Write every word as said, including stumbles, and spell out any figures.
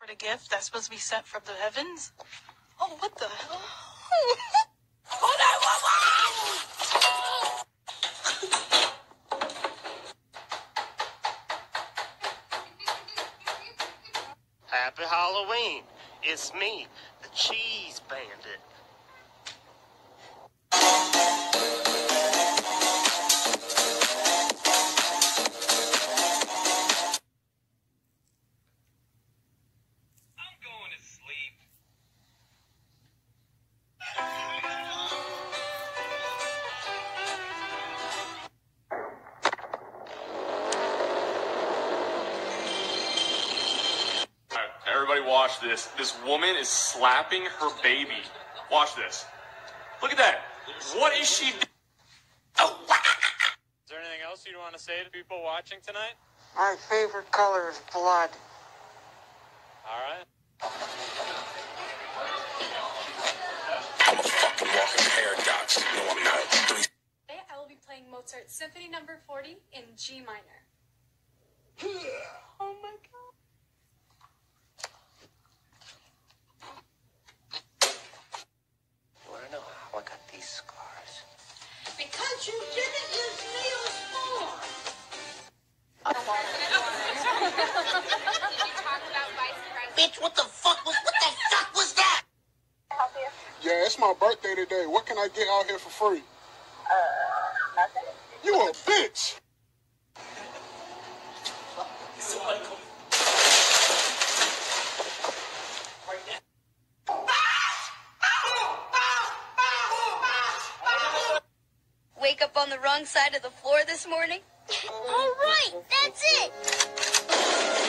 a gift that's supposed to be sent from the heavens? Oh, what the hell? Oh, no! Happy Halloween. It's me, the Cheese Bandit. Everybody watch this. This woman is slapping her baby. Watch this. Look at that. What is she doing? Oh. Is there anything else you'd want to say to people watching tonight? My favorite color is blood. All right. I'm a fucking walking paradox. No, I'm not. Three. Today I will be playing Mozart's Symphony Number forty in G minor. Oh my god. Want to know how I got these scars? Because you didn't use Neosporin. Bitch, what the fuck was what the fuck was that? Yeah, it's my birthday today. What can I get out here for free? Uh, nothing. You a bitch! Wake up on the wrong side of the floor this morning? All right, that's it.